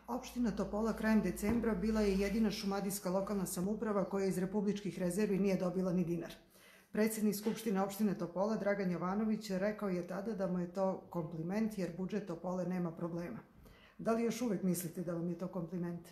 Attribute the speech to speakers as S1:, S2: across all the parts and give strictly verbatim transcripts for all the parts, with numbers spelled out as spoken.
S1: Opština Topola krajem decembra bila je jedina šumadijska lokalna samouprava koja iz republičkih rezervi nije dobila ni dinar. Predsjednik Skupštine opštine Topola, Dragan Jovanović, rekao je tada da mu je to kompliment jer budžet Topole nema problema. Da li još uvek mislite da vam je to kompliment?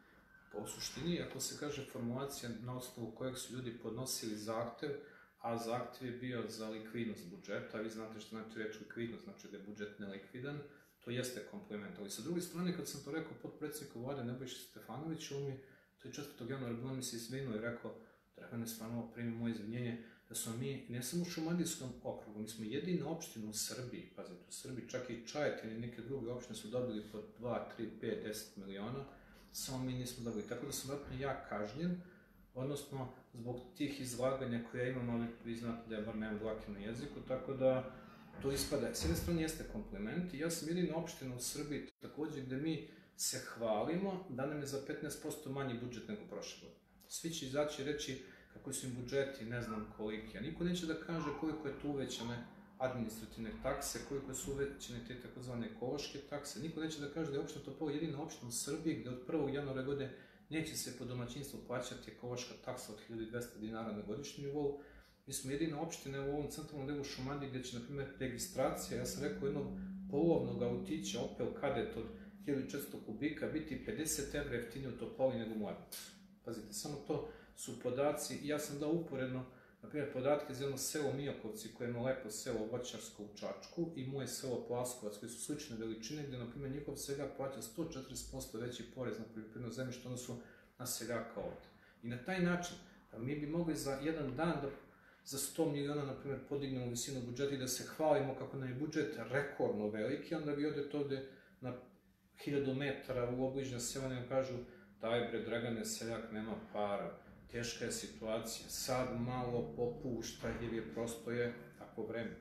S2: Pa u suštini, ako se kaže formulacija na osnovu kojeg su ljudi podnosili zahtev, a zahtev je bio za likvidnost budžeta, a vi znate što znači reč likvidnost, znači da je budžet nelikvidan, to jeste kompliment. Ali sa druge strane, kad sam to rekao potpredsjedniku vlade Nebojši Stefanoviću, on mi to je četvrtog januara bilo mi se izvinuo i rekao: Dragane, stvarno primi moje izvinjenje, da smo mi, ne samo u Šumadijskom okrugu, mi smo jedina opština u Srbiji, pazite, u Srbiji, čak i Čajetin i neke druge opštine su dobili po dva, tri, pet, deset miliona, samo mi nismo dobili. Tako da sam vratno ja kažnjen, odnosno zbog tih izlaganja koje ja imam, ali vi znate da ja bar nemam dlake na jeziku, tako da to ispada. S jedne strane jeste kompliment i ja sam jedina opština u Srbiji takođe gde mi se hvalimo da nam je za petnaest posto manji budžet nego prošle godine. Svi će izaći reći kako su im budžeti, ne znam koliki, a niko neće da kaže koliko je tu uvećane administrativne takse, koliko su uvećane te takozvane ekološke takse, niko neće da kaže da je opština Topola jedina opština u Srbiji gde od prvog januara godine neće se po domaćinstvu plaćati ekološka taksa od hiljadu dvesta dinara na godišnjem nivou. Mi smo jedina opština u ovom centralnom delu Šumadije gde će, na primjer, registracija, ja sam rekao, jednog polovnog autića Opel Kadett od hiljadu četiristo kubika biti pedeset evra jeftinije u Topoli nego u Mladenovcu. Pazite, samo to su podaci, ja sam dao uporedno, na primjer, podatke za jedno selo Mijakovci, koje je lepo selo voćarsko u Čačku, i moje selo Plaskovac, koje su slične veličine, gde, na primjer, njihov seljak plaća sto četrdeset posto veći porez na poljoprivredno zemljište, odnosno na seljaka ovde. I na taj način, mi bi mogli za jedan dan da za sto miliona, na primjer, podignemo visinu budžeta i da se hvalimo kako nam je budžet rekordno veliki, onda vi odete ovde na hiljadu metara u obližnja sela i nam kažu: daj bre, Dragane, seljak nema para, teška je situacija, sad malo popušta jer je prosto je tako vreme.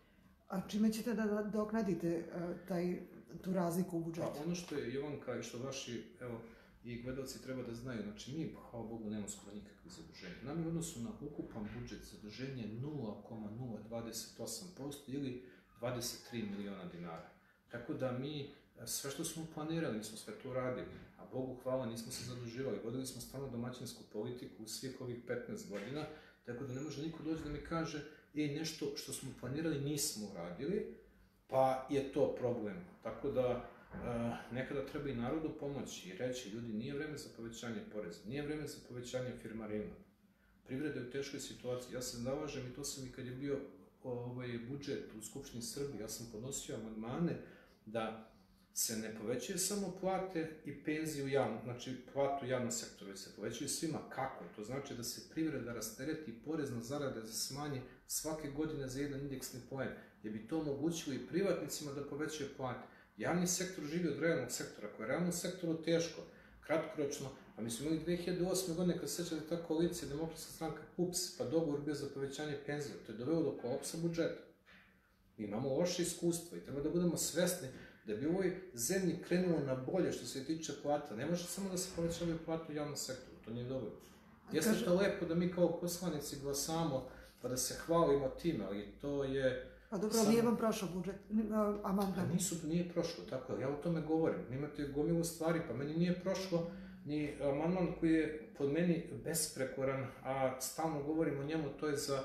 S1: A čime ćete da doknadite tu razliku u budžetu?
S2: Pa ono što je Jovanka i što vaši, evo, i gledalci treba da znaju, znači mi, hvala Bogu, nemamo skoro nikakve zaduženje. Nam je u odnosu na ukupan budžet zaduženje nula zarez nula dvadeset osam posto ili dvadeset tri miliona dinara. Tako da mi, sve što smo planirali, mi smo sve to radili, a Bogu hvala, nismo se zaduživali, vodili smo stvarno domaćinsku politiku u svih ovih petnaest godina, tako da ne može niko doći da mi kaže: e, nešto što smo planirali nismo uradili, pa je to problem. Tako da, nekada treba i narodu pomoći i reći: ljudi, nije vreme za povećanje poreza, nije vreme za povećanje firmarina. Privreda je u teškoj situaciji. Ja se zalažem, i to sam i kad je bio budžet u Skupštini Srbije, ja sam podnosio amandmane da se ne povećaju samo plate i penzije u javnom, znači platu u javnom sektoru, već se povećaju svima. Kako? To znači da se privreda rastereti i porez na zarade se smanji svake godine za jedan indeksni poen, jer bi to omogućilo i privatnicima da povećaju plate. Javni sektor živi od realnog sektora, ako je realnom sektoru teško, kratkoročno, a mi smo imali dve hiljade osme. godine, kad se sećate ta koalicija, Demokratska stranka, P U P S, pa dogovor bio za povećanje penzija, to je dovelo do kolapsa budžeta. Mi imamo loše iskustva i treba da budemo svesni da bi u ovoj zemlji krenulo na bolje što se tiče plata. Ne može samo da se povećavaju plate u javnom sektoru, to nije dobro. Jeste to lepo da mi kao poslanici glasamo pa da se hvalimo time, ali to je...
S1: Pa dobro, ali nije vam prošao budžet, amandman?
S2: Nisu, nije prošlo, tako je, ja o tome govorim. Imate gomilu stvari, pa meni nije prošlo ni amandman koji je pod meni besprekoran, a stalno govorim o njemu, to je za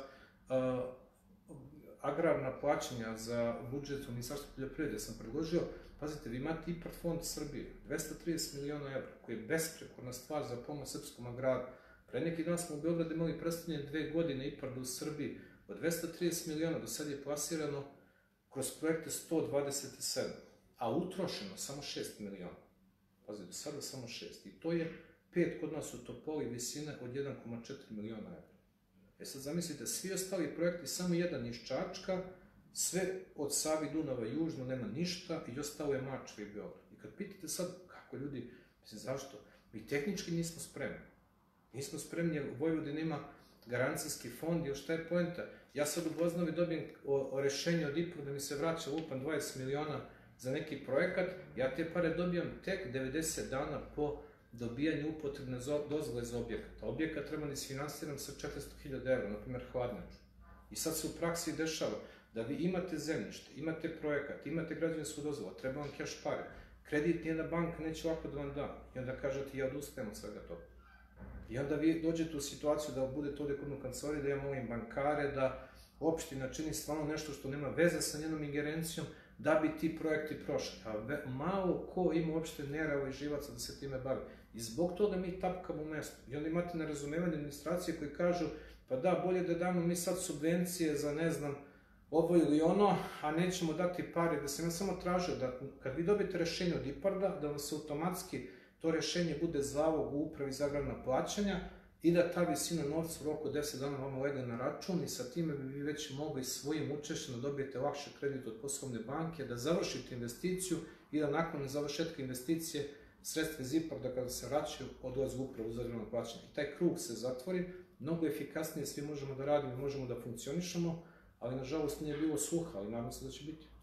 S2: agrarna plaćanja za budžet u Ministarstvu poljoprivrede. Sam predložio, pazite, vi imate IPARD fond Srbije, dvesta trideset miliona evra, koji je besprekorna stvar za pomoć srpskom agraru. Pre neki dan smo u Beogradu imali predstavljene dve godine IPARD u Srbiji. Od dvesta trideset miliona do sad je plasirano kroz projekte sto dvadeset sedam, a utrošeno samo šest miliona. Pazite, do sada samo šest. I to je pet kod nas u Topoli visine od jedan zarez četiri miliona evra. E sad zamislite, svi ostali projekti, samo jedan iz Čačka, sve od Savi Dunava južno nema ništa i ostalo je Mačva i Beograd. I kad pitate sad kako ljudi, mislim, zašto? Mi tehnički nismo spremni. Nismo spremni jer Vojvodina ima garancijski fond i još šta je poenta? Ja sad u Gvozdovi dobijem rešenje od IPARD da mi se vraća lupan dvadeset miliona za neki projekat, ja te pare dobijam tek devedeset dana po dobijanju upotrebne dozvole za objekat. A objekat treba da isfinansiram sa četiristo hiljada evra, na primjer hladnjaču. I sad se u praksi dešava da vi imate zemljište, imate projekat, imate građevinsku dozvolu, treba vam keš pare. Kredit nijedna banka neće ovako da vam da. I onda kažete, ja odustajem od svega toga. I onda vi dođete u situaciju da budete ovdje kod u kancelariji, da ja molim bankare, da opština čini stvarno nešto što nema veze sa njenom ingerencijom, da bi ti projekti prošli. A ve, malo ko ima uopšte nerava i živaca da se time bavi. I zbog toga mi tapkamo u mestu. I onda imate nerazumevanje administracije koji kažu, pa da, bolje da damo mi sad subvencije za, ne znam, ovo ili ono, a nećemo dati pare, da sam ja samo tražio da kad vi dobijete rešenje od IPARD-a, da vam se automatski to rešenje bude zalog u upravi za agrarna plaćanja i da ta visina novca u roku deset dana vama lega na račun i sa time bi vi već mogli svojim učešćem da dobijete lakše kredit od poslovne banke, da završite investiciju i da nakon završetka investicije sredstva iz IPARD-a kada se vraćaju odlaze u upravu za agrarna plaćanja. I taj krug se zatvori, mnogo efikasnije svi možemo da radimo, možemo da funkcionišemo, ali nažalost nije bilo sluha, ali nadam se da će biti.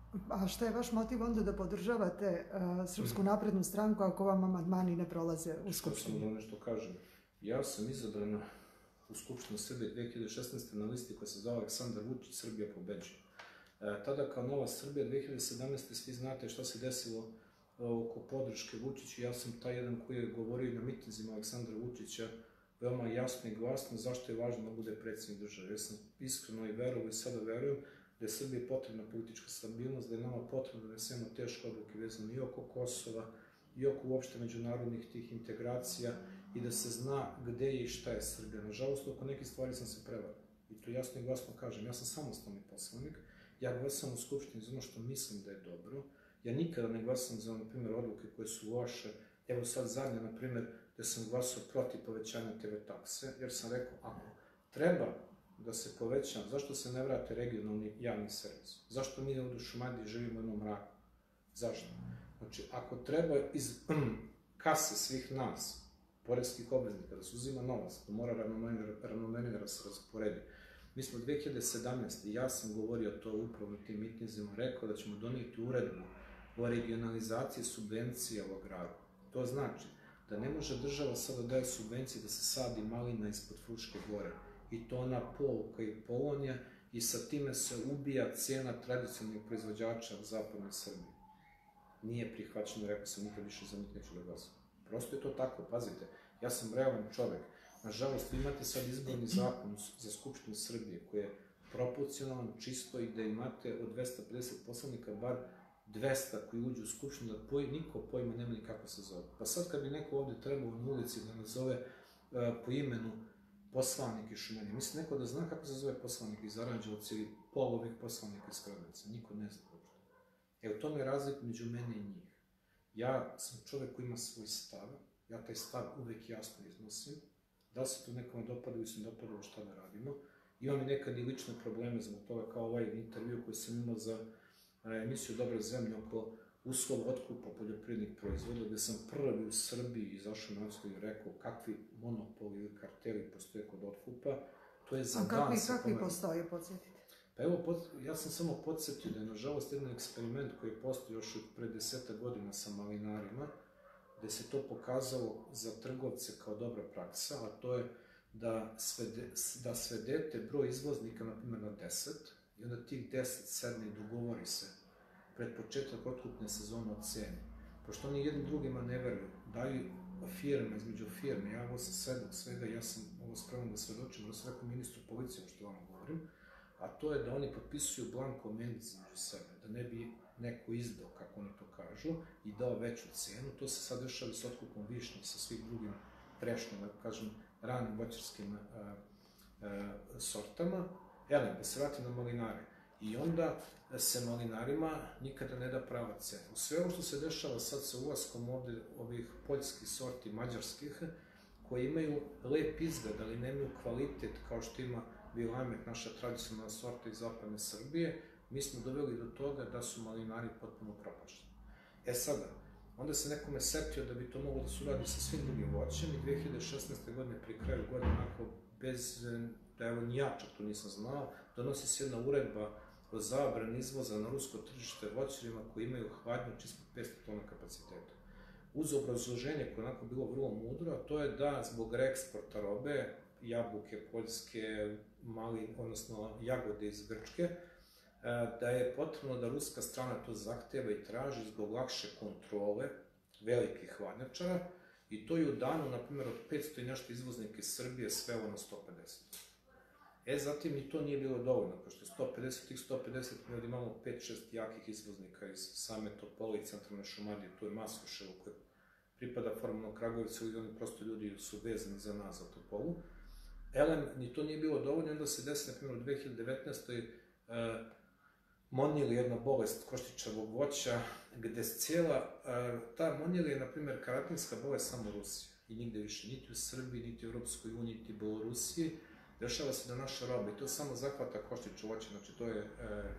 S1: A šta je vaš motiv onda da podržavate uh, Srpsku naprednu stranku ako vam amandmani ne prolaze u Skupštini?
S2: Što sam da nešto kažem. Ja sam izabran u Skupštinu Srbije dve hiljade šesnaeste. na listi koja se zove Aleksandar Vučić, Srbija pobeđuje. E, tada kao Nova Srbija dve hiljade sedamnaeste. svi znate šta se desilo oko podrške Vučiću. Ja sam taj jedan koji je govorio na mitinzima Aleksandra Vučića veoma jasno i glasno zašto je važno da bude predsjednik države. Ja sam iskreno i verovao i sada verujem da je Srbiji potrebna politička stabilnost, da je nama potrebno da donesemo teške odluke vezano i oko Kosova, i oko uopšte međunarodnih tih integracija i da se zna gde je i šta je Srbija. Nažalost, oko nekih stvari sam se prevario. I to jasno i glasno kažem. Ja sam samostalni poslanik, ja glasam u Skupštini za ono što mislim da je dobro. Ja nikada ne glasam za, na primjer, odluke koje su loše. Evo sad zadnje, na primjer, da sam glasao protiv povećanja te ve takse, jer sam rekao, ako treba da se poveća, zašto se ne vrate regionalni javni servis? Zašto mi ovdje u Šumadiji živimo u jednom mraku? Zašto? Znači, ako treba iz kase svih nas, poreskih obveznika, da se uzima novac, da mora ravnomerno da se rasporedi. Mi smo dve hiljade sedamnaeste. ja sam govorio to upravo na tim mitinzima, rekao da ćemo donijeti uredbu o regionalizaciji subvencija u agraru. To znači da ne može država sada da daje subvencije da se sadi malina ispod Fruške gore i to na pol koji je Polonija i sa time se ubija cijena tradicionalnih proizvođača u zapadnoj Srbiji. Nije prihvaćeno, rekao sam, nikad više za njih neću da glasam. Prosto je to tako, pazite, ja sam realan čovek. Nažalost, vi imate sad izborni zakon za Skupštinu Srbije koji je proporcionalan, čisto i da imate od dvesta pedeset poslanika bar dvesta koji uđu u Skupštinu, da poj, niko pojma nema ni kako se zove. Pa sad kad bi neko ovde trebao na ulici da nazove uh, po imenu poslanik iz Šumadije, misli neko da zna kako se zove poslanik iz Aranđelovca ili pol ovih poslanika iz Kragujevca, niko ne zna uopšte. Evo, to je razlika među mene i njih. Ja sam čovek koji ima svoj stav, ja taj stav uvek jasno iznosim, da li se to nekome dopada ili se ne dopada šta da radimo. Imam i nekad i lične probleme zbog toga, kao ovaj intervju koji sam imao za emisiju Dobra zemlja oko uslova otkupa poljoprivrednih proizvoda, gde sam prvi u Srbiji izašao na odstup i rekao kakvi monopoli ili karteli postoje kod otkupa. To je za dan se pomenuo. A kakvi postoje, podsjetite? Pa evo, ja sam samo podsjetio da je, nažalost, jedan eksperiment koji je postao još pre deseta godina sa malinarima, gde se to pokazalo za trgovce kao dobra praksa, a to je da, svede, da svedete broj izvoznika, na primjer, na deset, i onda tih deset sedne i dogovori se pred početak otkupne sezone o ceni. Pošto oni jedni drugima ne veruju, daju firme između firme, ja ovo sam svedok svega, ja sam ovo spreman da svedočim, da sam rekao ministru policije, što vam govorim, a to je da oni potpisuju blanko menice između sebe, da ne bi neko izdao, kako oni to kažu, i dao veću cenu. To se sad dešava s otkupom višnje i sa svih drugim trešnjim, da kažem, ranim voćarskim a, a, sortama. Elem, da se vratim na malinare. I onda se malinarima nikada ne da prava cena. U sve ovo što se dešava sad sa ulaskom ovde ovih poljskih sorti, mađarskih, koji imaju lep izgled, ali nemaju kvalitet kao što ima Vilamet, naša tradicionalna sorta iz zapadne Srbije, mi smo doveli do toga da su malinari potpuno propašteni. E sada, onda se nekome setio da bi to moglo da se uradi sa svim drugim voćem i dve hiljade šesnaeste. godine, pri kraju godine, onako, bez, da evo ni ja čak to nisam znao, donosi se jedna uredba o zabrani izvoza na rusko tržište voćarima koji imaju hladnjač ispod petsto tona kapaciteta. Uz obrazloženje koje je onako bilo vrlo mudro, a to je da zbog reeksporta robe, jabuke, poljske, mali, odnosno jagode iz Grčke, da je potrebno da ruska strana to zahteva i traži zbog lakše kontrole velikih hladnjačara i to je u danu, na primjer, od petsto i nešto izvoznika iz Srbije svelo na sto pedeset. E, zatim ni to nije bilo dovoljno, pošto sto pedeset, tih sto pedeset mi ovdje imamo pet šest jakih izvoznika iz same Topole i centralne Šumadije, tu je Masluševo koje pripada formalno Kragujevcu i oni prosto ljudi su vezani za nas, za Topolu. Elem, ni to nije bilo dovoljno, onda se desi, na primjer, u dve hiljade devetnaestoj monili jedna bolest koštičavog voća, gde cijela, ta monili je, na primjer, karantinska bolest samo u Rusiji i nigde više, niti u Srbiji, niti u Europskoj uniji, niti u Belorusiji. Dešava se da naša roba, i to samo zahvata koštiču voće, znači to je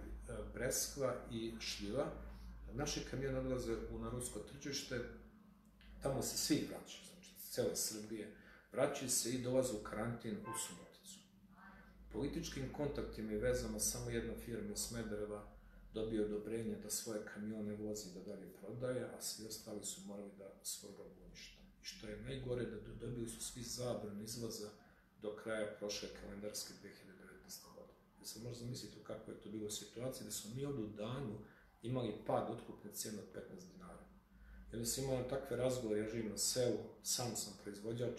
S2: breskva i šljiva. Naši kamioni odlaze na rusko tržište, tamo se svi vraćaju, znači cele Srbije, vraćaju se i dolaze u karantin u Suboticu. Političkim kontaktima i vezama samo jedna firma iz Smedereva dobije odobrenje da svoje kamione vozi da dalje prodaje, a svi ostali su morali da svoju robu unište. I što je najgore, da dobili su svi zabranu izvoza do kraja prošle kalendarske dve hiljade devetnaeste. godine. I sad možete zamisliti u kakvoj je to bilo situacija, da smo mi ovdje u danu imali pad otkupne cijene od petnaest dinara. I onda sam imao takve razgovore, ja živim na selu, sam sam proizvođač,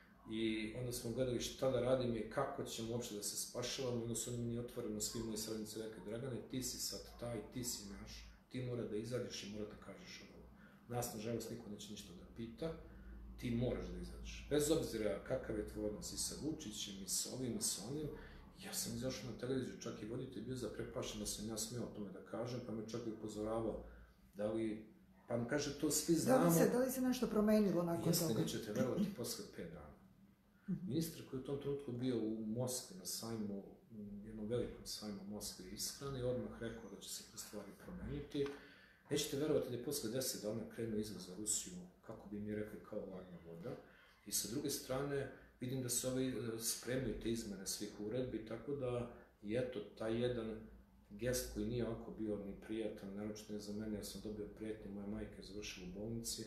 S2: i onda smo gledali šta da radimo i kako ćemo uopšte da se spašavamo, onda su oni meni otvoreno, svi moji srednici rekli, Dragane, ti si sad taj, ti si naš, ti mora da izađeš i mora da kažeš ovo. Nas, nažalost, niko neće ništa da pita, ti moraš da izađeš. Bez obzira kakav je tvoj odnos i sa Vučićem, i sa ovim, i sa onim, ja sam izašao na televiziju, čak i voditelj bio zaprepašen da sam ja smeo o tome da kažem, pa me čak i upozoravao da li, pa mi kaže, to svi znamo.
S1: Da li se nešto promenilo nakon toga?
S2: Jeste, nećete verovati, posle pet dana. Ministar koji je u tom trenutku bio u Moskvi na sajmu, jednom velikom sajmu u Moskvi ishrane i odmah rekao da će se te stvari promeniti. Nećete verovati da je posle deset dana krenuo izvoz za Rusiju, kako bi mi rekli, kao ladna voda. I sa druge strane, vidim da se ovi spremaju te izmene svih uredbi, tako da i eto, taj jedan gest koji nije ovako bio ni prijatan, naročito ne za mene, ja sam dobio prijetnje, moja majka je završila u bolnici,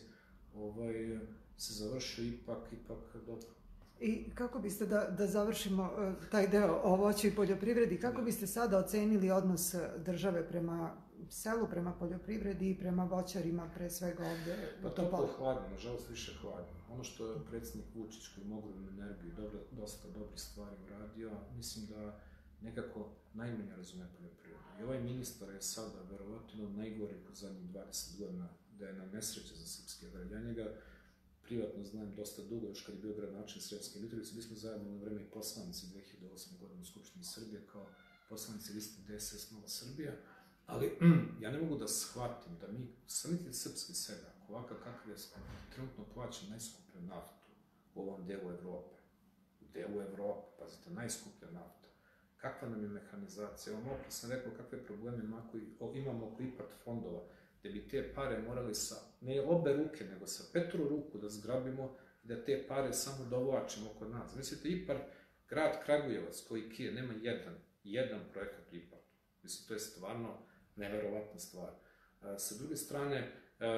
S2: ovaj, se završio ipak, ipak dobro.
S1: I kako biste, da, da završimo taj deo o voću i poljoprivredi, kako biste sada ocenili odnos države prema selu, prema poljoprivredi i prema voćarima, pre svega ovde u Topoli?
S2: Pa to je hladno, nažalost više hladno. Ono što je predsjednik Vučić koji mogu im energiju i dosta dobrih stvari uradio, mislim da nekako najmanje razume poljoprivredu. I ovaj ministar je sada verovatno najgori po zadnjih dvadeset godina da je na nesreće za srpske vrede. Ja njega privatno znam dosta dugo, još kad je bio gradonačelnik Sremske Mitrovice, bili smo zajedno na vreme i poslanici dve hiljade osme. godine u Skupštini Srbije kao poslanici liste D S S Nova Srbija, ali ja ne mogu da shvatim da mi, samiti srpski seljak, ovakav kakav je trenutno plaća najskuplju naftu u ovom delu Evrope, u delu Evrope, pazite, najskuplja nafta. Kakva nam je mehanizacija? Evo, malo sam rekao kakve probleme imamo oko IPARD fondova, gde bi te pare morali sa, ne obe ruke, nego sa petru ruku da zgrabimo i da te pare samo dovlačimo kod nas. Mislite, IPARD, grad Kragujevac, koji kije, nema jedan, jedan projekat u IPARD. Mislim, to je stvarno neverovatna stvar. Sa druge strane,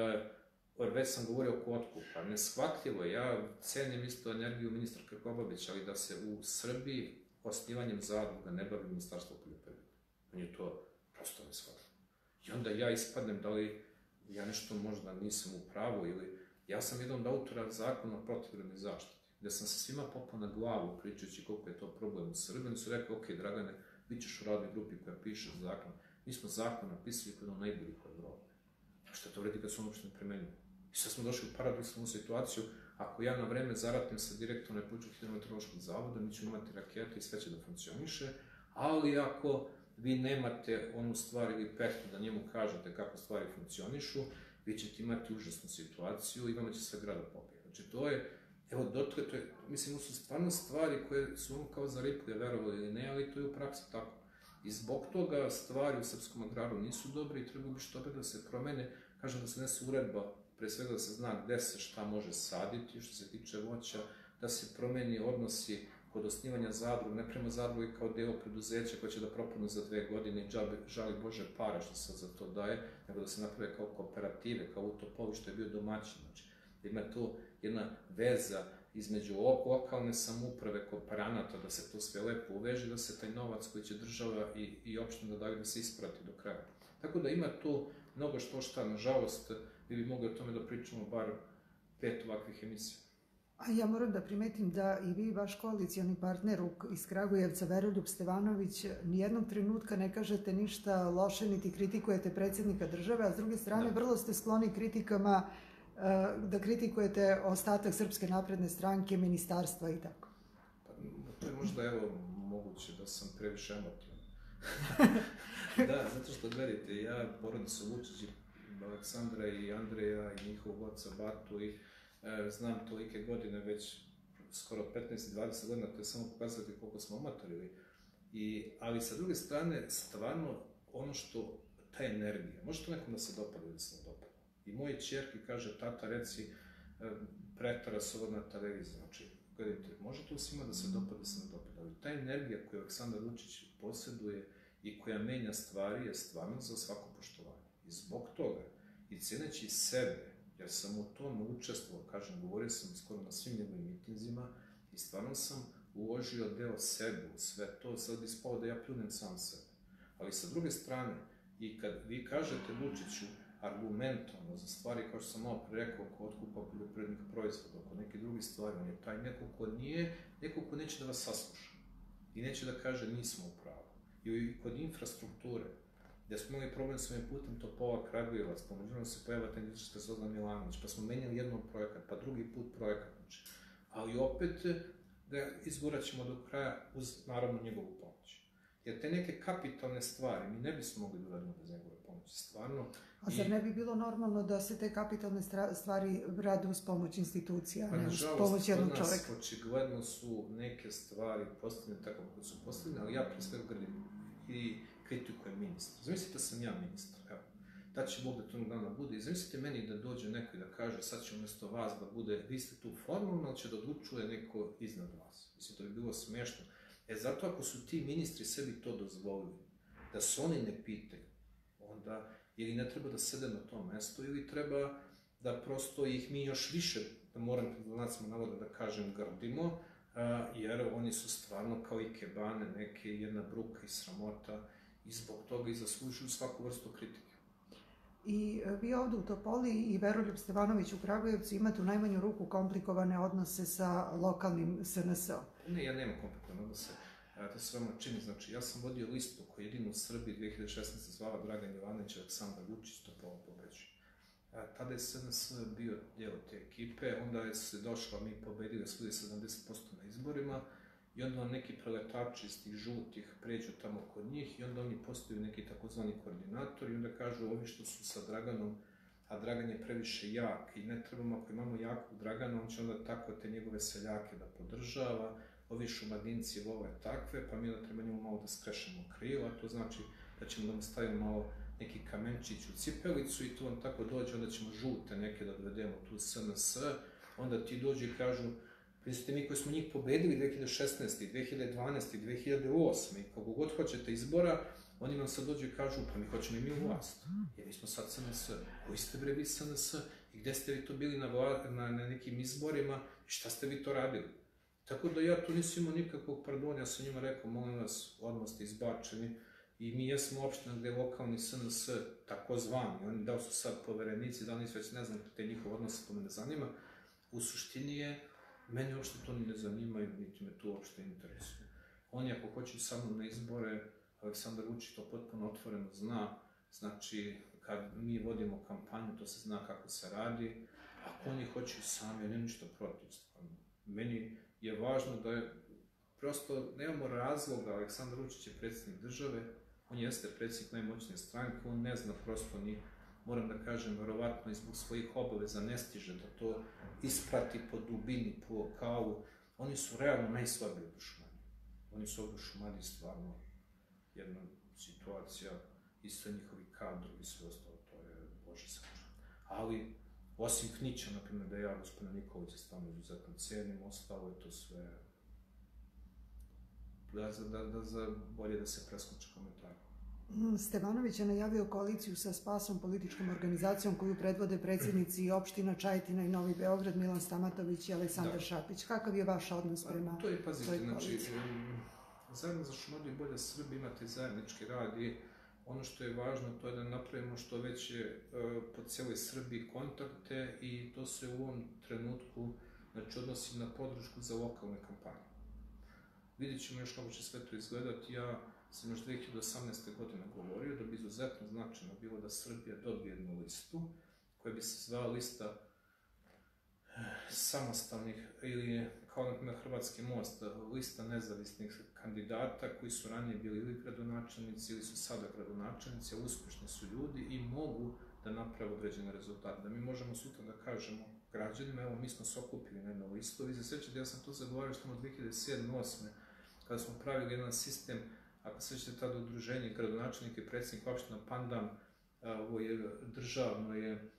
S2: već sam govorio oko otkupa, neshvatljivo je, ja cenim isto energiju ministra Krkobabića, ali da se u Srbiji osnivanjem zadruga ne bavi Ministarstvo poljoprivrede. Meni je to prosto neshvatljivo. I onda ja ispadnem da li ja nešto možda nisam u pravu ili ja sam jedan od autora zakona o protivgradnoj zaštiti, gde sam se svima popao na glavu pričajući koliko je to problem u Srbiji. Oni su rekli, ok, Dragane, bit ćeš u radnoj grupi koja piše zakon. Mi smo zakon napisali kod ono najboljih u Evropi. Što to vredi kad su ono uopšte ne primenjuju? I sad smo došli u paradoksalnu situaciju, ako ja na vreme zaratim sa direktorom Republičkog hidrometeorološkog zavoda, mi ćemo imati rakete i sve će da funkcioniše, ali ako vi nemate onu stvar ili petu da njemu kažete kako stvari funkcionišu, vi ćete imati užasnu situaciju i vama će sve grada popije. Znači to je, evo, dotle, to je, mislim, to su stvarno stvari koje su ono kao zariplje, verovali ili ne, ali to je u praksi tako. I zbog toga stvari u srpskom agraru nisu dobre i treba bi što da se promene, kažem da se nese uredba, pre svega da se zna gde se šta može saditi što se tiče voća, da se promeni odnosi kod osnivanja zadruga, ne prema zadruge kao deo preduzeća koja će da propadne za dve godine i žali Bože pare što se za to daje, nego da se naprave kao kooperative, kao u Topoli što je bio domaćin. Znači, da ima to jedna veza između lokalne samouprave, kooperanata, da se to sve lepo uveže, da se taj novac koji će država i, i opština da daju da se isprati do kraja. Tako da ima tu mnogo što šta, nažalost, mi bi mogli o tome da pričamo bar pet ovakvih emisija.
S1: A ja moram da primetim da i vi i vaš koalicioni partner iz Kragujevca, Veroljub Stevanović, nijednog trenutka ne kažete ništa loše, niti kritikujete predsjednika države, a s druge strane vrlo ste skloni kritikama, da kritikujete ostatak Srpske napredne stranke, ministarstva i tako.
S2: Pa, to je možda, evo, moguće da sam previše emotivan. Da, zato što, gledajte, ja, porodicu Vučić, Aleksandra i Andreja i njihovog oca Batu i e, znam tolike godine, već skoro petnaest dvadeset godina, to je samo pokazati koliko smo omatorili. I, ali sa druge strane, stvarno, ono što, ta energija, može to nekom da se dopada ili da se ne dopada. I moje ćerki kaže, tata, reci, e, pretara se ovo na televiziji, znači, gledajte, može to svima da se dopada, da se ne dopada, ali ta energija koju Aleksandar Vučić posjeduje i koja menja stvari je stvarno za svako poštovanje. I zbog toga, i ceneći sebe, jer sam u tom učestvovao, kažem, govorio sam skoro na svim njegovim mitinzima i stvarno sam uložio deo sebe u sve to, sad bi spao da ja pljunem sam sebe. Ali sa druge strane, i kad vi kažete Vučiću argumentovno za stvari, kao što sam malo pre rekao, oko otkupa poljoprivrednih proizvoda, oko neke drugi stvari, on je taj neko ko nije, neko ko neće da vas sasluša i neće da kaže nismo u pravu. I kod infrastrukture, gde smo imali problem s ovim putem Topola Kragujevac, pa međutim se pojavila ta industrijska Zozna Milanović, pa smo menjali jednom projekat, pa drugi put projekat, znači. Ali opet ga izgurat ćemo do kraja uz, naravno, njegovu pomoć. Jer te neke kapitalne stvari mi ne bismo mogli da uradimo bez njegove pomoći, stvarno.
S1: A zar ne bi bilo normalno da se te kapitalne stvari rade uz pomoć institucija, a ne uz pomoć jednog čoveka?
S2: Pa nažalost, kod nas očigledno su neke stvari postavljene tako kako su postavljene, ali ja pre svega grdim i kritikujem ministra. Zamislite da sam ja ministar, evo. Da će Bog da to dana bude i zamislite meni da dođe neko i da kaže sad će umjesto vas da bude, vi ste tu formalno, ali će da odlučuje neko iznad vas. Mislim, to bi bilo smešno. E zato ako su ti ministri sebi to dozvolili, da se oni ne pitaju, onda ili ne treba da sede na tom mestu, ili treba da prosto ih mi još više, da moram pred znacima navoda da kažem, grdimo, jer oni su stvarno kao i kebane, neke jedna bruka i sramota i zbog toga i zaslužuju svaku vrstu kritike.
S1: I vi ovde u Topoli i Veroljub Stevanović u Kragujevcu imate u najmanju ruku komplikovane odnose sa lokalnim S N S-om.
S2: Ne, ja nemam komplikovane odnose. To se vama čini, znači, ja sam vodio listu koju jedinu u Srbiji dve hiljade šesnaeste zvala Dragan Jovanović i Aleksandar Vučić, Topola pobeđuje. Tada je S N S bio deo te ekipe, onda je se došla, mi pobedili, osvojili sedamdeset posto na izborima i onda neki preletači iz tih žutih pređu tamo kod njih i onda oni postaju neki takozvani koordinatori i onda kažu ovi što su sa Draganom, a Dragan je previše jak i ne trebamo, ako imamo jakog Dragana, on će onda tako te njegove seljake da podržava, ovi šumadinci vole takve, pa mi onda treba njemu malo da skrešemo krila, to znači da ćemo da mu stavimo malo neki kamenčić u cipelicu i to on tako dođe, onda ćemo žute neke da dovedemo tu S N S, onda ti dođu i kažu, mislite mi koji smo njih pobedili dve hiljade šesnaeste. dve hiljade dvanaeste. dve hiljade osme. i kako god hoćete izbora, oni nam sad dođu i kažu, pa mi hoćemo i mi u vlast. Jer mi smo sad S N S. Koji ste bre vi S N S? I gde ste vi to bili na, vla, na, na nekim izborima? I šta ste vi to radili? Tako da ja tu nisam imao nikakvog pardona, ja sam njima rekao, molim vas, odmah ste izbačeni. I mi jesmo opština gde je lokalni S N S takozvani. Oni da li su sad poverenici, da li nisu već ne znam te njihove odnose, to me ne zanima. U suštini je, mene uopšte to ni ne zanimaju, niti me to uopšte interesuje. Oni ako hoće sa mnom na izbore, Aleksandar Vučić to potpuno otvoreno zna, znači kad mi vodimo kampanju, to se zna kako se radi, ako oni hoće sami, ja nemam ništa protiv. Meni je važno da je, prosto nemamo razloga, Aleksandar Vučić je predsjednik države, on jeste predsjednik najmoćnije stranke, on ne zna prosto ni, moram da kažem, verovatno i zbog svojih obaveza ne stiže da to isprati po dubini, po lokalu. Oni su realno najslabiji od Šumadije. Oni su ovdje u Šumadiji stvarno jedna situacija, isto njihovi kadrovi i sve ostalo, to je Bože sačuvaj. Ali, osim Knića, na primjer, da ja, gospodina Nikolića, stvarno izuzetno cenim, ostalo je to sve da, da, da, da bolje da se preskoče komentar.
S1: Stevanović je najavio koaliciju sa Spasom, političkom organizacijom koju predvode predsjednici opština Čajetina i Novi Beograd, Milan Stamatović i Aleksandar da. Šapić. Kakav je vaš odnos prema
S2: to je, pazite,
S1: toj koaliciji?
S2: Znači, zajedno za Šumadiju i Bolja Srbija imate zajednički rad i ono što je važno to je da napravimo što veće uh, po cijeloj Srbiji kontakte i to se u ovom trenutku znači, odnosi na podršku za lokalne kampanje. Vidjet ćemo još kako će sve to izgledati. Ja sam još dve hiljade osamnaeste. godine govorio da bi izuzetno značajno bilo da Srbija dobije jednu listu koja bi se zvala lista samostalnih ili kao na primjer Hrvatski most, lista nezavisnih kandidata koji su ranije bili ili gradonačelnici ili su sada gradonačelnici, a uspješni su ljudi i mogu da naprave određene rezultate. Da mi možemo sutra da kažemo građanima, evo mi smo se okupili na jednu listu. Vi se sjećate, ja sam to zagovario što dve hiljade sedme. osme. kada smo pravili jedan sistem, ako se sjećate tada udruženje gradonačelnika i predsjednik opština Pandan, ovo je državno je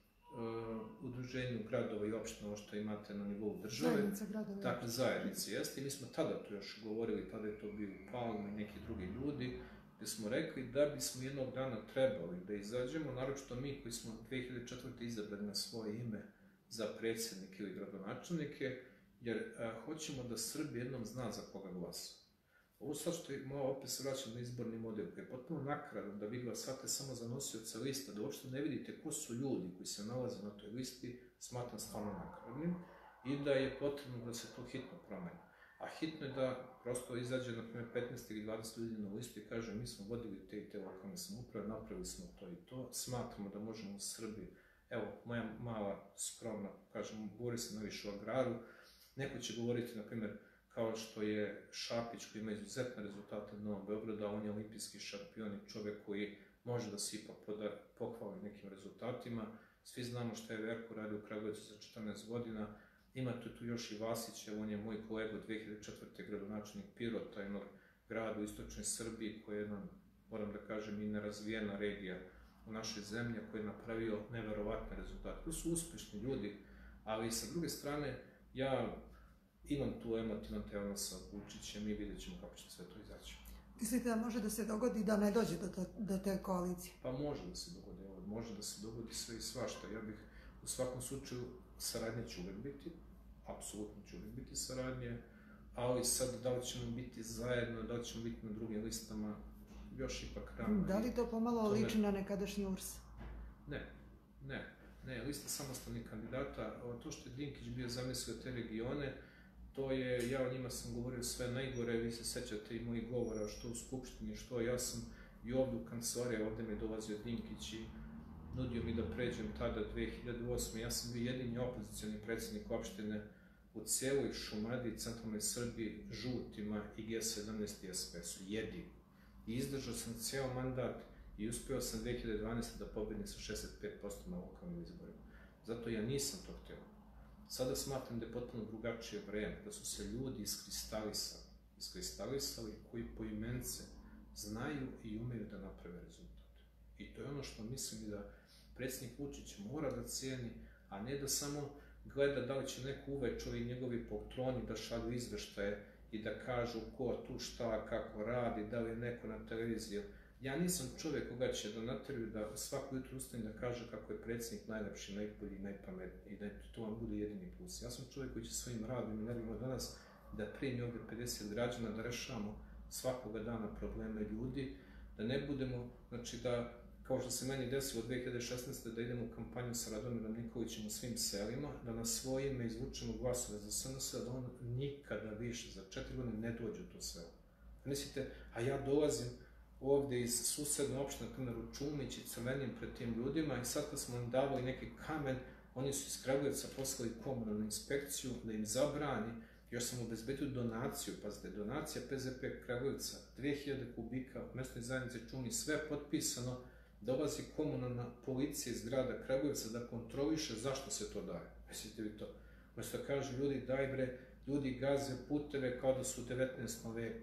S2: Uh, udruženju gradova i opština što imate na nivou države.
S1: Zajednica gradova.
S2: Dakle, zajednice, jeste. I mi smo tada to još govorili, tada je to bio Palma i neki drugi ljudi, gde smo rekli da bismo jednog dana trebali da izađemo, naročito mi koji smo dve hiljade četvrte. izabrali na svoje ime za predsjednike ili gradonačelnike, jer uh, hoćemo da Srbija jednom zna za koga glasa. Ovo sad što je, malo opet se vraćam na izborni model, koji je potpuno nakaradno da vi glasate samo za nosioca lista, da uopšte ne vidite ko su ljudi koji se nalaze na toj listi, smatram stvarno nakaradnim i da je potrebno da se to hitno promeni. A hitno je da prosto izađe, na primjer, petnaest ili dvadeset ljudi na listu i kaže mi smo vodili te i te lokalne samouprave, napravili smo to i to, smatramo da možemo u Srbiji, evo, moja mala skromna, kažem, govori se najviše o agraru, neko će govoriti, na primjer, kao što je Šapić koji ima izuzetne rezultate na Novom Beogradu, a on je olimpijski šampion i čovjek koji može da se ipak pohvali nekim rezultatima. Svi znamo šta je Verko radio u Kragujevcu za četrnaest godina. Imate tu još i Vasića, on je moj kolega od dve hiljade četvrte. gradonačelnik Pirota, jednog grada u istočnoj Srbiji, koja je jedna, moram da kažem, i nerazvijena regija u našoj zemlji, koji je napravio neverovatne rezultate. To su uspešni ljudi, ali sa druge strane, ja imam tu emotivan odnos sa Vučićem i vidjet ćemo kako će sve to izaći.
S1: Mislite da može da se dogodi da ne dođe do, to, do te koalicije?
S2: Pa može da se dogodi, može da se dogodi sve i svašta. Ja bih u svakom slučaju saradnje će uvek biti, apsolutno će uvek biti saradnje, ali sad da li ćemo biti zajedno, da li ćemo biti na drugim listama, još ipak rano.
S1: Da li to pomalo to liči ne... na nekadašnji U R S?
S2: Ne, ne, ne, lista samostalnih kandidata, to što je Dinkić bio zamislio te regione, to je, ja o njima sam govorio sve najgore, vi se sećate i mojih govora, što u Skupštini, što ja sam i ovdje u kancelariji, ovdje mi je dolazio Dinkić i nudio mi da pređem tada dve hiljade osme. Ja sam bio jedini opozicioni predsjednik opštine u cijeloj Šumadiji, centralnoj Srbiji, žutima i G sedamnaest i S P S-u, jedini. I izdržao sam cijel mandat i uspio sam dve hiljade dvanaeste. da pobedim sa šezdeset pet posto na lokalnim izborima. Zato ja nisam to htio. Sada smatram da je potpuno drugačije vreme, da su se ljudi iskristalisali, iskristalisali koji poimence znaju i umeju da naprave rezultate. I to je ono što mislim da predsjednik Vučić mora da cijeni, a ne da samo gleda da li će neko uveče i njegovi poltroni da šalju izveštaje i da kažu ko tu šta, kako radi, da li je neko na televiziji. Ja nisam čovjek koga će da nateraju da svako jutro ustane da kaže kako je predsjednik najlepši, najbolji, najpametniji i da to vam bude jedini plus. Ja sam čovjek koji će svojim radom i nervima danas da primi ovdje pedeset građana, da rešavamo svakoga dana probleme ljudi, da ne budemo, znači da, kao što se meni desilo dve hiljade šesnaeste. da idemo u kampanju sa Radomirom Nikolićem u svim selima, da na svoje ime izvučemo glasove za S N S, da on nikada više, za četiri godine, ne dođe u to selo. Mislite, a ja dolazim ovdje iz susedne opštine, na primjer u Čumić i crvenim pred tim ljudima i sad kad smo im davali neki kamen, oni su iz Kragujevca poslali komunalnu inspekciju da im zabrani, još sam obezbedio donaciju, pazite, donacija P Z P Kragujevca, dve hiljade kubika, mestnoj zajednice Čumić, sve potpisano, dolazi komunalna policija iz grada Kragujevca da kontroliše zašto se to daje. Mislite vi to? Mesto da kažu ljudi, daj bre, ljudi gaze puteve kao da su u devetnaestom veku.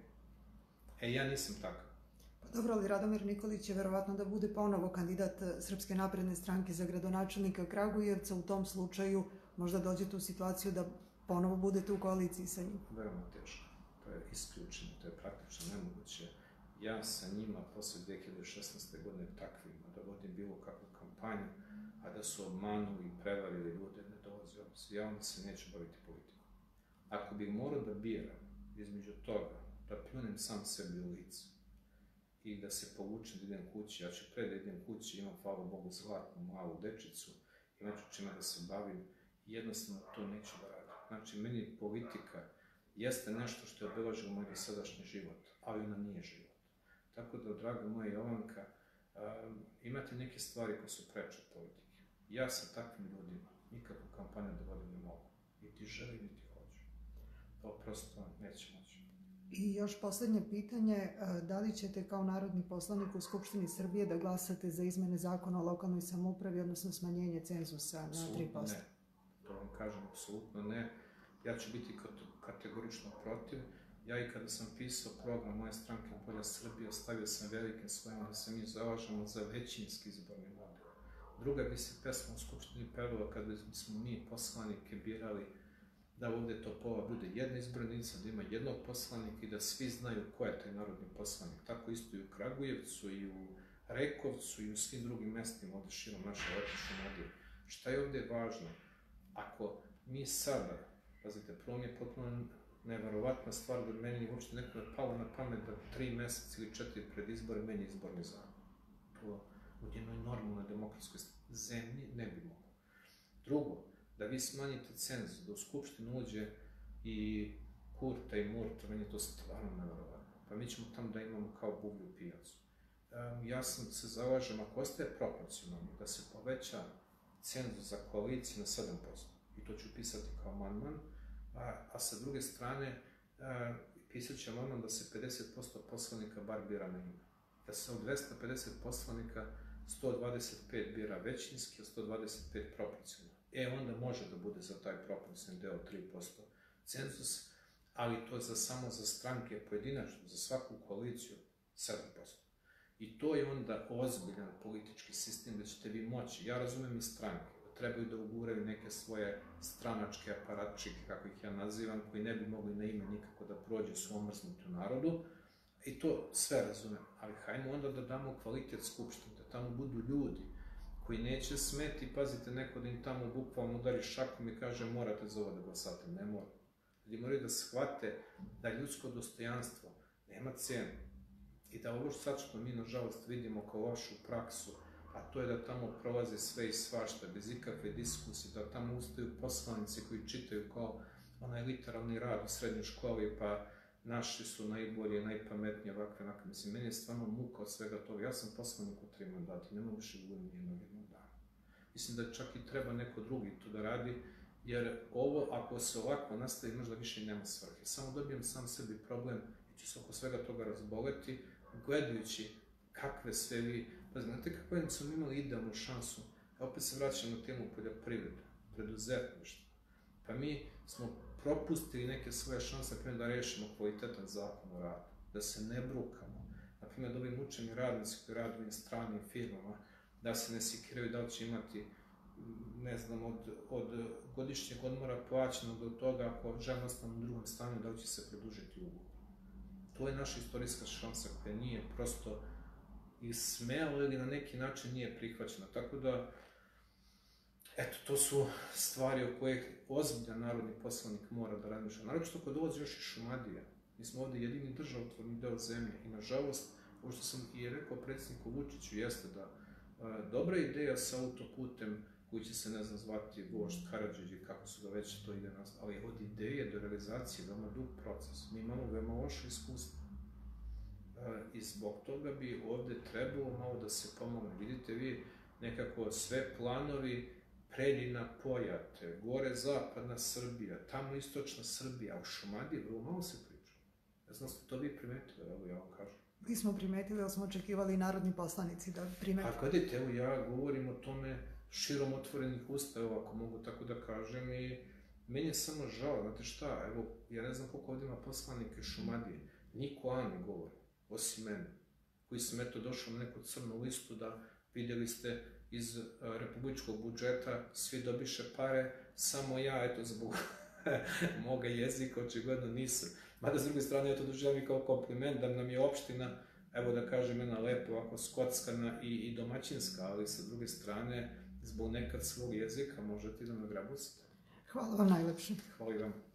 S2: E, ja nisam takav.
S1: Dobro, ali Radomir Nikolić će verovatno da bude ponovo kandidat Srpske napredne stranke za gradonačelnika Kragujevca. U tom slučaju možda dođete u situaciju da ponovo budete u koaliciji sa njim.
S2: Veoma teško. To je isključeno, to je praktično nemoguće. ja sa njima posle dve hiljade šesnaeste. godine takvima da vodim bilo kakvu kampanju, a da su obmanuli i prevarili ljude, ne dolazi u obzir. Ja onda se neću baviti politikom. Ako bih morao da biram između toga, da pljunem sam sebi u lice i da se povučem da idem kući, ja ću pre da idem kući, imam, hvala Bogu, zlatnu malu dečicu, imat ću čime da se bavim, jednostavno to neću da radim. Znači, meni politika jeste nešto što je obeležilo moj dosadašnji život, ali ona nije život. Tako da, draga moja Jovanka, um, imate neke stvari koje su preče od politike. Ja sa takvim ljudima nikakvu kampanju da vodim ne mogu. Niti želim, niti hoću. To prosto neće moći.
S1: I još poslednje pitanje, da li ćete kao narodni poslanik u Skupštini Srbije da glasate za izmene zakona o lokalnoj samoupravi, odnosno smanjenje cenzusa na tri posto?
S2: Ne. To vam kažem, apsolutno ne. Ja ću biti kategorično protiv. Ja i kada sam pisao program moje stranke Bolja Srbija, stavio sam velikim svojima da se mi zalažemo za većinski izborni model. Druga bi se pesma u Skupštini pevala kada bismo mi poslanike birali da ovde Topola bude jedna izbornica, da ima jednog poslanika i da svi znaju ko je taj narodni poslanik. Tako isto i u Kragujevcu, i u Rekovcu, i u svim drugim mestima ovde širom naše lepe Šumadije. Šta je ovde važno? Ako mi sada, pazite, prvo mi je potpuno neverovatna stvar da meni uopšte neko je palo na pamet da tri meseca ili četiri pred izbore menja izborni zakon. To u jednoj normalnoj demokratskoj zemlji ne bi moglo. Drugo, da vi smanjite cenzus, da u Skupštinu uđe i Kurta i Murta, meni je to stvarno neverovatno. Pa mi ćemo tamo da imamo kao bublju pijacu. Um, ja sam se zalažem, ako ostaje proporcionalno, da se poveća cenzus za koaliciju na sedam posto. I to ću pisati kao amandman. A, a sa druge strane, a, pisat ću amandman da se pedeset posto poslanika bar bira na ime. Da se od dvesta pedeset poslanika sto dvadeset pet bira većinski, a sto dvadeset pet proporcionalno. E, onda može da bude za taj proporcionalni deo tri posto cenzus, ali to je za, samo za stranke pojedinačno, za svaku koaliciju sedam posto. I to je onda ozbiljan politički sistem da ćete vi moći. Ja razumem i stranke, da trebaju da uguraju neke svoje stranačke aparatčike, kako ih ja nazivam, koji ne bi mogli na ime nikako da prođe su omrznuti u narodu. I to sve razumem, ali hajmo onda da damo kvalitet skupštine, da tamo budu ljudi koji neće smeti, pazite, neko da im tamo bukvalno udari šakom i kaže morate za ovo da glasate, ne mora. Ljudi moraju da shvate da ljudsko dostojanstvo nema cenu i da ovo sad što mi nažalost vidimo kao lošu praksu, a to je da tamo prolaze sve i svašta, bez ikakve diskusije, da tamo ustaju poslanici koji čitaju kao onaj literalni rad u srednjoj školi, pa naši su najbolji, najpametniji, ovakve, onakve. Mislim, meni je stvarno muka od svega toga. Ja sam poslanik u tri mandata, ne mogu više govorim jednog jednog dana. Mislim da čak i treba neko drugi to da radi, jer ovo, ako se ovako nastavi, možda više nema svrhe. Samo dobijem sam sebi problem i ću se oko svega toga razboleti, gledajući kakve sve vi... Pa znate kako jedno smo imali idealnu šansu, a opet se vraćam na temu poljoprivrede, preduzetništva. Pa mi smo propustili neke svoje šanse, na primjer, da rešimo kvalitetan zakon o radu, da se ne brukamo, na primjer, da ovi mučeni radnici koji rade u stranim firmama, da se ne sikiraju da li će imati, ne znam, od, od godišnjeg odmora plaćeno do toga, ako žena ostane u drugom stanju, da li će se produžiti ugovor. To je naša istorijska šansa koja nije prosto ismela ili na neki način nije prihvaćena. Tako da, eto, to su stvari o kojih ozbiljan narodni poslanik mora da razmišlja. Naravno što kad dolazi još i Šumadija, mi smo ovde jedini državotvorni deo zemlje i nažalost, ovo što sam i rekao predsjedniku Vučiću, jeste da a, dobra ideja sa autoputem koji će se, ne znam, zvati Vožd Karadžić, kako su ga već to ide nas, ali od ideje do realizacije veoma dug proces. Mi imamo veoma loše iskustvo. I zbog toga bi ovde trebalo malo da se pomogne. Vidite vi, nekako sve planovi Preljina, Pojate, gore zapadna Srbija, tamo istočna Srbija, a u Šumadiji vrlo malo se priča. Ne znam, ste to vi primetili, evo ja vam kažem.
S1: Mi smo primetili, ali smo očekivali i narodni poslanici da primete.
S2: A gledajte, evo ja govorim o tome širom otvorenih usta, evo ako mogu tako da kažem, i meni je samo žao, znate šta, evo, ja ne znam koliko ovdje ima poslanike Šumadije, niko A ne govori, osim mene, koji sam eto došao na neku crnu listu da vidjeli ste iz republičkog budžeta, svi dobiše pare, samo ja, eto, zbog moga jezika, očigledno nisam. Mada, s druge strane, ja to doživljam i kao kompliment, da nam je opština, evo da kažem jedna lepa ovako skockana i, i domaćinska, ali sa druge strane, zbog nekad svog jezika možete da me grabusite.
S1: Hvala vam najlepše.
S2: Hvala i vam.